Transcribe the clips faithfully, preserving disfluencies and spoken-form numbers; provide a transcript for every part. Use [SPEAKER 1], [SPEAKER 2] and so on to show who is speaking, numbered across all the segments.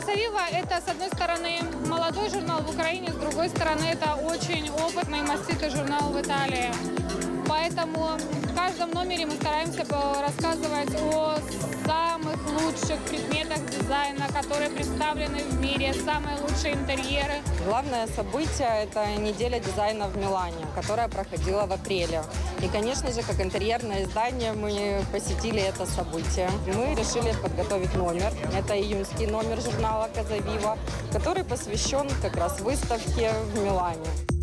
[SPEAKER 1] Казавива – это, с одной стороны, молодой журнал в Украине, с другой стороны, это очень опытный, маститый журнал в Италии. Поэтому в каждом номере мы стараемся рассказывать о самых лучших предметах дизайна, которые представлены в мире, самые лучшие интерьеры.
[SPEAKER 2] Главное событие – это неделя дизайна в Милане, которая проходила в апреле. И, конечно же, как интерьерное издание мы посетили это событие. Мы решили подготовить номер. Это июньский номер журнала «Казавива», который посвящен как раз выставке в Милане.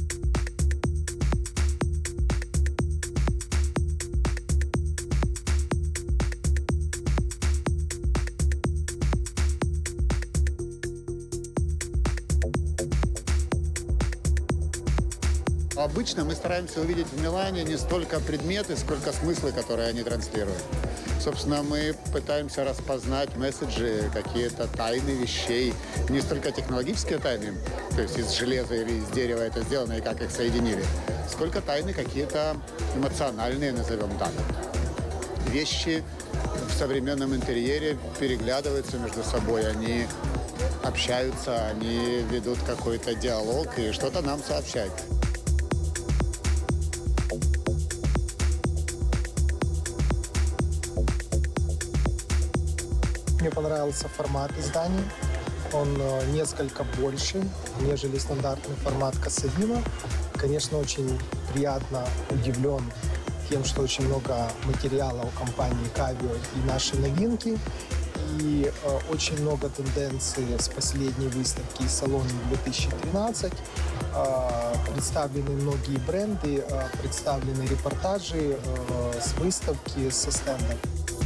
[SPEAKER 3] Обычно мы стараемся увидеть в Милане не столько предметы, сколько смыслы, которые они транслируют. Собственно, мы пытаемся распознать месседжи, какие-то тайны вещей, не столько технологические тайны, то есть из железа или из дерева это сделано и как их соединили, сколько тайны какие-то эмоциональные, назовем так. Вещи в современном интерьере переглядываются между собой, они общаются, они ведут какой-то диалог и что-то нам сообщают.
[SPEAKER 4] Мне понравился формат издания. Он несколько больше, нежели стандартный формат Казавива. Конечно, очень приятно удивлен тем, что очень много материала у компании Кавио и наши новинки. И э, очень много тенденций с последней выставки из салона две тысячи тринадцать. Э, представлены многие бренды, э, представлены репортажи э, с выставки, со стендов.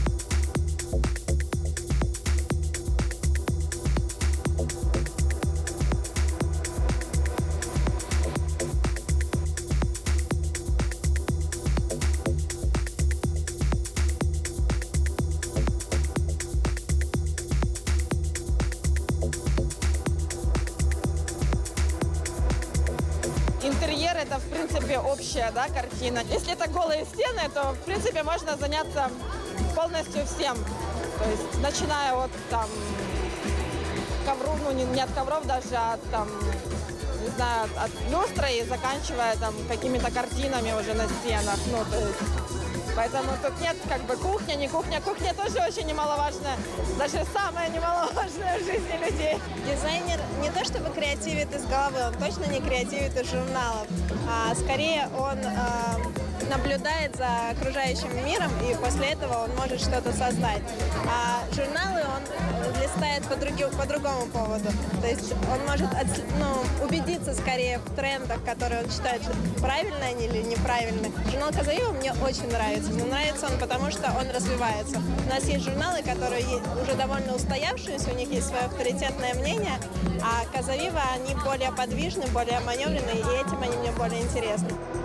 [SPEAKER 5] Интерьер – это, в принципе, общая, да, картина. Если это голые стены, то, в принципе, можно заняться полностью всем. То есть, начиная от, там, ковров, ну, не, не от ковров даже, а от, там, не знаю, от, от люстры и заканчивая, там, какими-то картинами уже на стенах. Ну, то есть, поэтому тут нет, как бы, кухня, не кухня. Кухня тоже очень немаловажная, даже самая немаловажная в жизни людей.
[SPEAKER 6] Дизайнер не то чтобы креативит из головы, он точно не креативит из журналов, а скорее он э, наблюдает за окружающим миром, и после этого он может что-то создать. А журналы он листает по, друг, по другому поводу. То есть он может ну, убедиться скорее в трендах, которые он считает, правильно они или неправильно. Журнал Казавива мне очень нравится. Мне нравится он, потому что он развивается. У нас есть журналы, которые уже довольно устоявшиеся, у них есть свое авторитетное мнение, а Казавива, они более подвижны, более маневренные, и этим они мне более интересны.